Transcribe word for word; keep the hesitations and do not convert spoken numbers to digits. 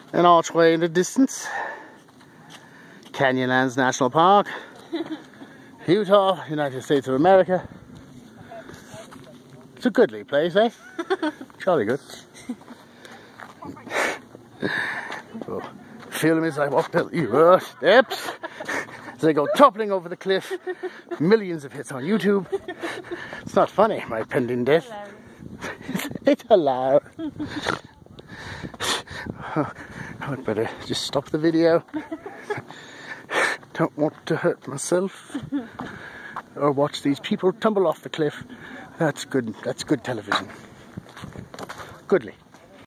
An archway in the distance. Canyonlands National Park. Utah, United States of America. It's a goodly place, eh? Jolly good. Oh, film as I walk down the steps as I go toppling over the cliff. Millions of hits on YouTube. It's not funny, my pending death. It's hilarious. I'd better just stop the video. Don't want to hurt myself or watch these people tumble off the cliff. That's good. That's good television. Goodly.